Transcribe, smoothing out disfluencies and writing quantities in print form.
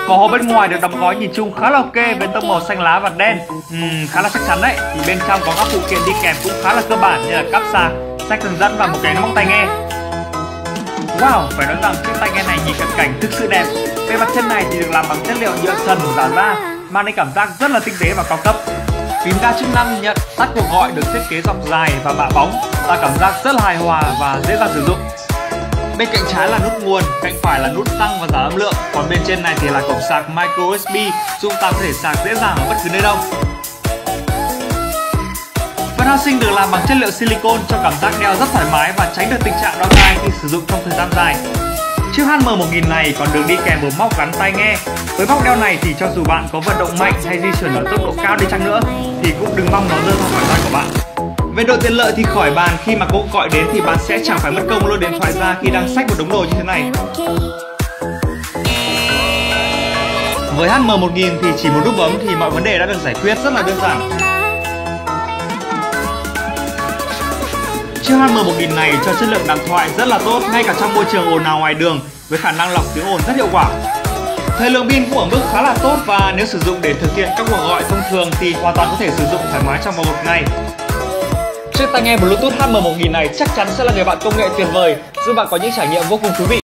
Vỏ hộp bên ngoài được đóng gói nhìn chung khá là ok với tông màu xanh lá và đen, khá là chắc chắn đấy. Thì bên trong có các phụ kiện đi kèm cũng khá là cơ bản như là cáp sạc, sách hướng dẫn và một cái móc tai nghe. Wow, phải nói rằng chiếc tai nghe này nhìn cận cảnh thực sự đẹp. Về mặt chân này thì được làm bằng chất liệu nhựa sần giả da, mang đến cảm giác rất là tinh tế và cao cấp. Phím ga chức năng nhận tắt cuộc gọi được thiết kế dọc dài và mạ bóng, tạo cảm giác rất là hài hòa và dễ dàng sử dụng. Bên cạnh trái là nút nguồn, cạnh phải là nút tăng và giảm âm lượng, còn bên trên này thì là cổng sạc micro USB, giúp ta có thể sạc dễ dàng ở bất cứ nơi đâu. Phần housing được làm bằng chất liệu silicone cho cảm giác đeo rất thoải mái và tránh được tình trạng đau tai khi sử dụng trong thời gian dài. Chiếc HM1000 này còn được đi kèm một móc gắn tai nghe. Với móc đeo này thì cho dù bạn có vận động mạnh hay di chuyển ở tốc độ cao đi chăng nữa thì cũng đừng mong nó rơi ra khỏi tay của bạn. Về độ tiện lợi thì khỏi bàn, khi mà cuộc gọi đến thì bạn sẽ chẳng phải mất công lôi điện thoại ra khi đang xách một đống đồ như thế này. Với HM1000 thì chỉ một nút bấm thì mọi vấn đề đã được giải quyết rất là đơn giản. Chiếc HM1000 này cho chất lượng đàm thoại rất là tốt ngay cả trong môi trường ồn ào ngoài đường, với khả năng lọc tiếng ồn rất hiệu quả. Thời lượng pin cũng ở mức khá là tốt và nếu sử dụng để thực hiện các cuộc gọi thông thường thì hoàn toàn có thể sử dụng thoải mái trong vòng một ngày. Chiếc tai nghe Bluetooth HM1000 này chắc chắn sẽ là người bạn công nghệ tuyệt vời, giúp bạn có những trải nghiệm vô cùng thú vị.